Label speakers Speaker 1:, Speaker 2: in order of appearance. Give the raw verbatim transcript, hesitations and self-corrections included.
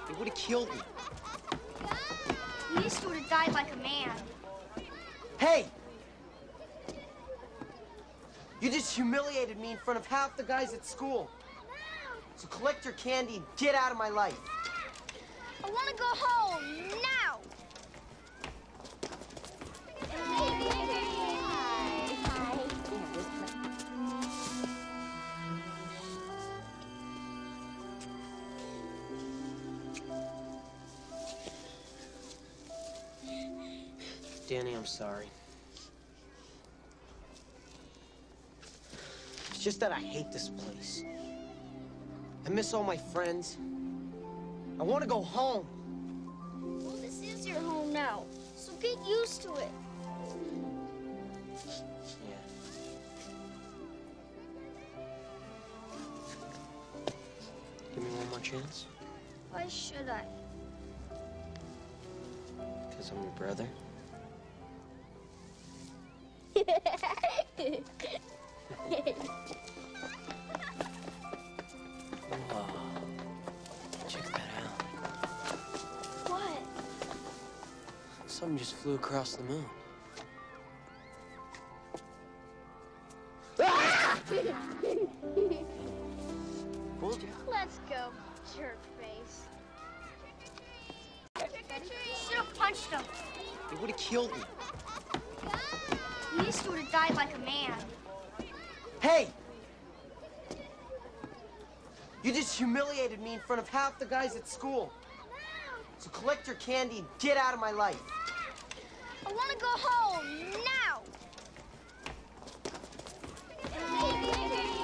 Speaker 1: He would have killed me.
Speaker 2: At least he would have died like a man.
Speaker 1: Hey! You just humiliated me in front of half the guys at school. So collect your candy and get out of my life.
Speaker 2: I want to go home now.
Speaker 1: Danny, I'm sorry. It's just that I hate this place. I miss all my friends. I want to go home.
Speaker 2: Well, this is your home now, so get used to it.
Speaker 1: Yeah. Give me one more chance.
Speaker 2: Why should I?
Speaker 1: Because I'm your brother. Whoa. Check that out.
Speaker 2: What?
Speaker 1: Something just flew across the moon. Fooled you?
Speaker 2: Let's go, jerk face. Should have punched him.
Speaker 1: He would have killed me.
Speaker 2: At least he would have died like a man.
Speaker 1: Hey! You just humiliated me in front of half the guys at school. So collect your candy and get out of my life.
Speaker 2: I want to go home now.